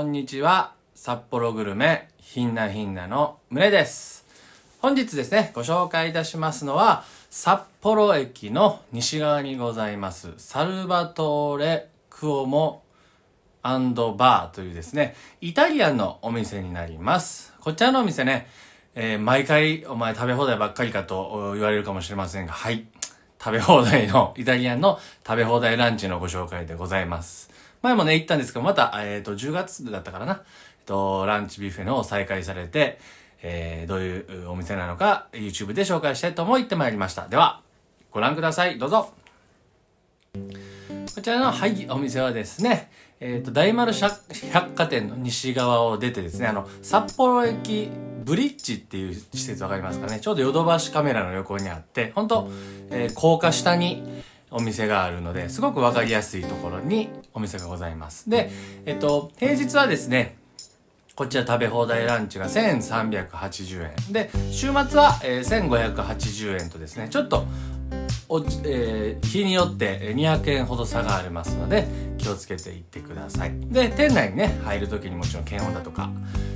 んにちは。札幌グルメひんなひんなのむねです。本日ですね、ご紹介いたしますのは札幌駅の西側にございますサルバトーレクオモ&バーというですね、イタリアンのお店になります。こちらのお店ね、毎回お前食べ放題ばっかりかと言われるかもしれませんが、はい、食べ放題のイタリアンの食べ放題ランチのご紹介でございます。前もね行ったんですけど、また10月だったからな、ランチビュッフェの再開されて、どういうお店なのか YouTube で紹介したいと思ってまいりました。ではご覧ください、どうぞ。こちらのお店はですね、大丸百貨店の西側を出てですね、札幌駅ブリッジっていう施設わかりますかね。ちょうどヨドバシカメラの横にあって、本当高架下にお店があるので、すごくわかりやすいところにお店がございます。で、平日はですね、こちら食べ放題ランチが1380円。で、週末は、1580円とですね、ちょっと日によって200円ほど差がありますので、気をつけていってください。で、店内にね、入るときにもちろん検温だとか、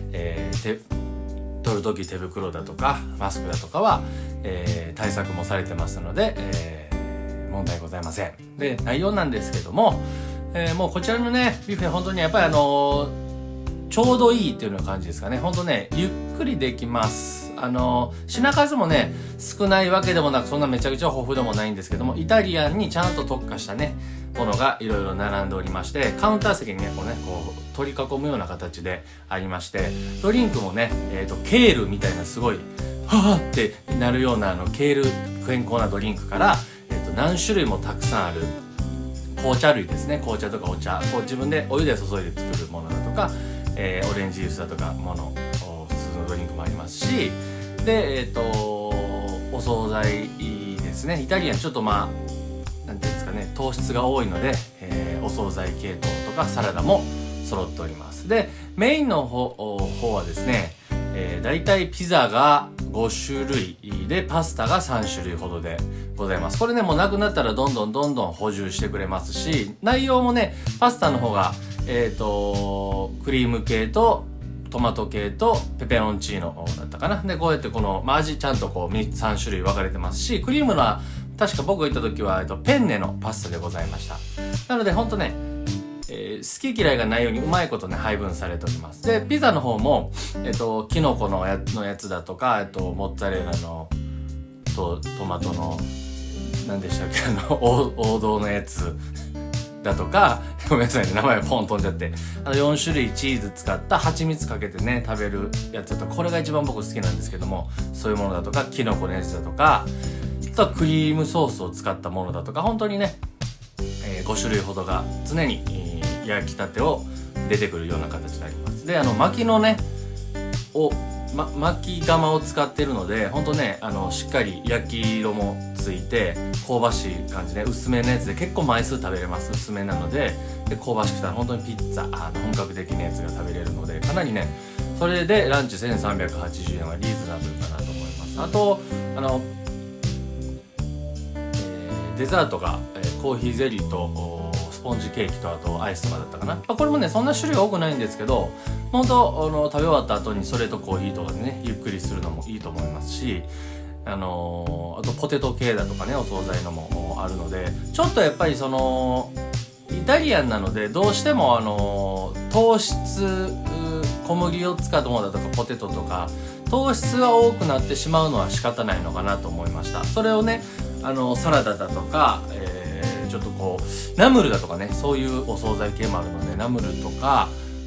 取るとき手袋だとか、マスクだとかは、対策もされてますので、問題ございません。で、内容なんですけども、もうこちらのね、ビュッフェ本当にやっぱりちょうどいいっていうような感じですかね。本当ね、ゆっくりできます。品数もね、少ないわけでもなく、そんなめちゃくちゃ豊富でもないんですけども、イタリアンにちゃんと特化したね、ものがいろいろ並んでおりまして、カウンター席にね、こう取り囲むような形でありまして、ドリンクもね、ケールみたいなすごい、はぁってなるようなケール健康なドリンクから、何種類もたくさんある紅茶類ですね。紅茶とかお茶、こう自分でお湯で注いで作るものだとか、オレンジジュースだとか普通のドリンクもありますし、で、お惣菜ですね。イタリアンちょっとなんていうんですかね、糖質が多いので、お惣菜系統とかサラダも揃っております。で、メインの方はですね、だいたいピザが5種類でパスタが3種類ほどでございます。これね、もうなくなったらどんどん補充してくれますし、内容もね、パスタの方がクリーム系とトマト系とペペロンチーノだったかな。で、こうやって味ちゃんと3種類分かれてますし、クリームのは確か僕が行った時はペンネのパスタでございました。なのでほんとね、好き嫌いがないようにうまいことね配分されております。で、ピザの方もキノコのやつだとか、モッツァレラのトマトの何でしたっけ、王道のやつだとか、ごめんなさいね、名前ポン飛んじゃって、4種類チーズ使った蜂蜜かけてね食べるやつだとか、これが一番僕好きなんですけども、そういうものだとか、キノコのやつだとか、あとはクリームソースを使ったものだとか、本当にね、5種類ほどが常に焼きたてを出てくるような形になります。で、巻きのね巻き釜を使ってるので、ほんとね、しっかり焼き色もついて香ばしい感じで、薄めのやつで結構枚数食べれます。薄めなので、香ばしくたら本当にピッツァ本格的なやつが食べれるので、かなりね、それでランチ1380円はリーズナブルかなと思います。あとデザートが、コーヒーゼリーとスポンジケーキと、あとアイスとかだったかな。これもね、そんな種類が多くないんですけど、本当食べ終わった後にそれとコーヒーとかでね、ゆっくりするのもいいと思いますし、あとポテト系だとかね、お惣菜のもあるので、ちょっとやっぱりイタリアンなので、どうしても糖質、小麦を使ったものだとかポテトとか糖質が多くなってしまうのは仕方ないのかなと思いました。それをね、サラダだとか、ちょっとナムルだとかね、そういうお惣菜系もあるので、ナムルとか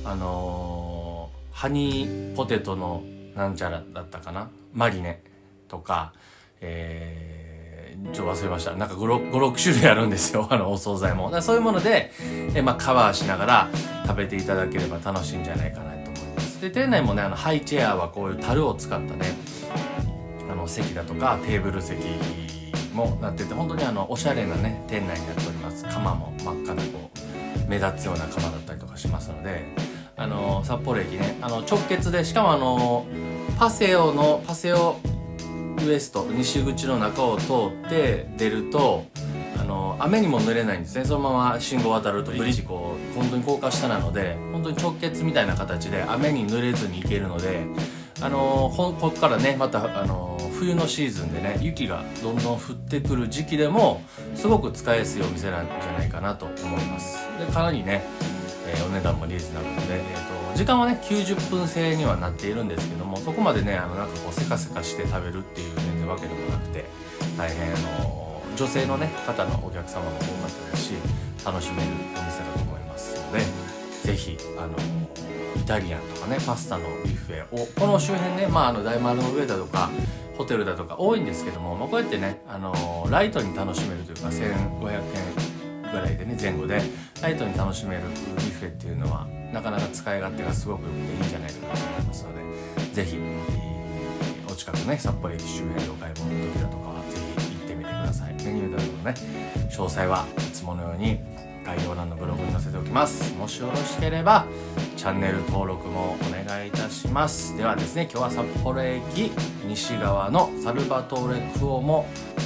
ハニーポテトのなんちゃらだったかな、マリネとか、ちょっと忘れました。なんか5、6種類あるんですよ、お惣菜も。そういうもので、カバーしながら食べていただければ楽しいんじゃないかなと思います。で、店内もね、ハイチェアはこういう樽を使ったね、席だとかテーブル席もなってて、本当におしゃれなね店内になっております。窯も真っ赤な目立つような窯だったりとかしますので、札幌駅ね、直結で、しかもパセオウエスト西口の中を通って出ると雨にも濡れないんですね。そのまま信号を渡るとブリッジ本当に高架下なので、本当に直結みたいな形で雨に濡れずに行けるので、ここからねまた冬のシーズンでね雪がどんどん降ってくる時期でもすごく使いやすいお店なんじゃないかなと思います。でかなりね、お値段もリーズナブルで、時間はね90分制にはなっているんですけども、そこまでねなんかこうせかせかして食べるっていう全然わけでもなくて、大変女性のね方のお客様も多かったですし、楽しめるお店だと思いますので、ぜひイタリアンとかねパスタのビュッフェをこの周辺ね、大丸の上だとかホテルだとか多いんですけども、こうやってねライトに楽しめるというか、1500円ぐらいでね前後でライトに楽しめるビュッフェっていうのはなかなか使い勝手がすごく良くていいんじゃないかなと思いますので、ぜひお近くね札幌駅周辺でお買い物の時だとかはぜひ行ってみてください。メニューなどのね詳細はいつものように概要欄のブログに載せておきます。もしよろしければチャンネル登録もお願いいたします。ではですね、今日は札幌駅西側のサルバトーレクオモ&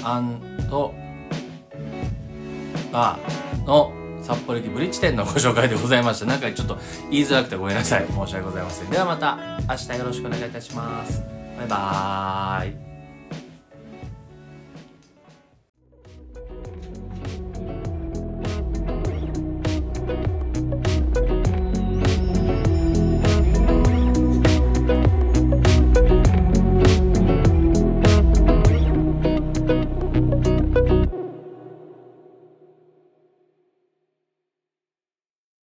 バーの札幌駅ブリッジ店のご紹介でございました。なんかちょっと言いづらくてごめんなさい。申し訳ございません。ではまた明日よろしくお願いいたします。バイバーイ。